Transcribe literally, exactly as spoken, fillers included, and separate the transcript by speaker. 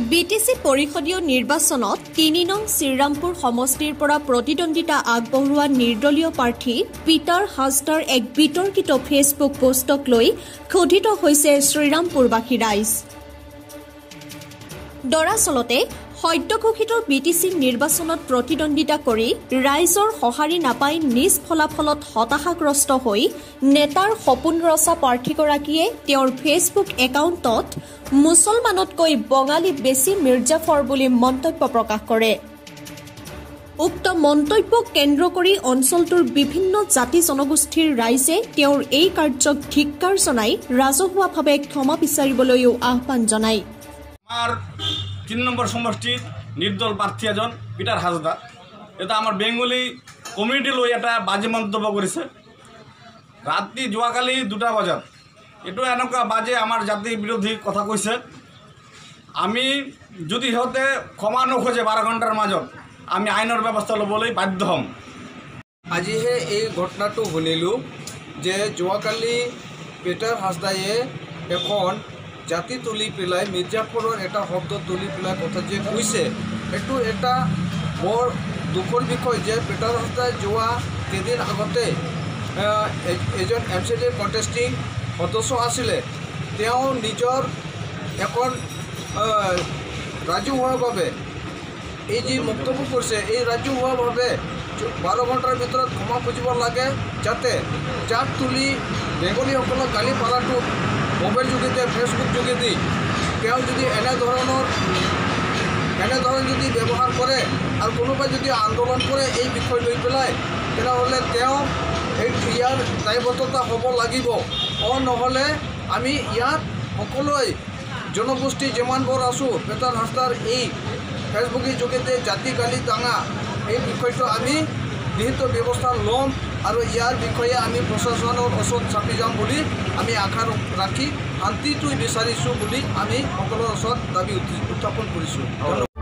Speaker 1: BTC পৰিষদীয় নিৰ্বাচনত তিনি নং শ্ৰীৰামপুৰ সমষ্টিৰ পৰা প্ৰতিদ্বন্দ্বিতা আগবঢ়োৱা নিৰ্দলীয় প্ৰাৰ্থী পিটাৰ হাজদাৰ এক বিতৰ্কিত ফেচবুক পোষ্টক লৈ ক্ষোভিত হৈছে শ্ৰীৰামপুৰবাসী ৰাইজ। দৰাচলতে সদ্যঘোষিত বিটিসি নিৰ্বাচনত প্ৰতিদ্বন্দ্বিতা কৰি ৰাইজৰ সঁহাৰি নাপাই নিজ ফলাফলত হতাশাগ্ৰস্ত হৈ নেতাৰ সপোন ৰচা প্ৰাৰ্থীগৰাকীয়ে তেওঁৰ ফেচবুক একাউণ্টত মুছলমানতকৈ বঙালী বেছি মিৰ্জাফৰ বুলি মন্তব্য প্ৰকাশ কৰে। উক্ত মন্তব্যক কেন্দ্ৰ কৰি অঞ্চলটোৰ বিভিন্ন জাতি জনগোষ্ঠীৰ ৰাইজে তেওঁৰ এই কাৰ্যক ধিক্কাৰ জনাই ৰাজহুৱাভাৱে ক্ষমা বিচাৰিবলৈও আহ্বান জনায়।
Speaker 2: তিন নম্বর সমষ্টির নির্দল প্রার্থী এজন পিটার হাজদা, এটা আমার বেঙ্গলি কমিউনিটি লৈ এটা বাজে মন্তব্য করেছে। রাত্রি যোৱাকালি দুটা বজাত এইটো এনেকুৱা বাজে আমার জাতির বিরোধী কথা কৈছে। আমি যদি সিহঁতে ক্ষমা নোখোজে বাৰ ঘণ্টাৰ মাজত আমি আইনৰ ব্যৱস্থা ল'বলৈ বাধ্য হ'ম।
Speaker 3: আজিহে এই ঘটনাটো শুনিলোঁ যে যোৱাকালি পিটাৰ হাজদায়ে এখন জাতি তুলি পেলাই মিৰ্জাফৰৰ এটা শব্দ তুলি পেলাই কথা যে কৈছে, এইটো এটা বৰ দুখৰ বিষয় যে পিটাৰ হাজদাই যোৱা কেইদিন আগতে এজন এম চি ডিৰ কণ্টেষ্টিং সদস্য আছিলে। তেওঁ নিজৰ এখন ৰাজহুৱাভাৱে এই যি মন্তব্য কৰিছে, এই ৰাজহুৱাভাৱে বাৰ ঘণ্টাৰ ভিতৰত ক্ষমা খুজিব লাগে, যাতে যাক তুলি বেংগলীসকলক গালি পাৰাটো মোবাইল যোগেদি ফেচবুক যোগেদি তেওঁ যদি এনেধৰণৰ এনেধৰণে যদি ব্যৱহাৰ কৰে আৰু কোনোবাই যদি আন্দোলন কৰে এই বিষয় লৈ পেলাই, তেনেহ'লে তেওঁ এই ইয়াৰ দায়বদ্ধতা হ'ব লাগিব। অ নহ'লে আমি ইয়াত সকলোৱে জনগোষ্ঠী যিমানবোৰ আছোঁ পিটাৰ হাজদাৰ এই ফেচবুকৰ যোগেদি জাতি গালি দাঙা এই বিষয়টো আমি বিহিত ব্যৱস্থা ল'ম আৰু ইয়াৰ বিষয়ে আমি প্ৰশাসনৰ ওচৰত চাপি যাম বুলি আমি আশা ৰাখি শান্তিটো বিচাৰিছোঁ বুলি আমি সকলোৰে ওচৰত দাবী উত্থাপন কৰিছোঁ।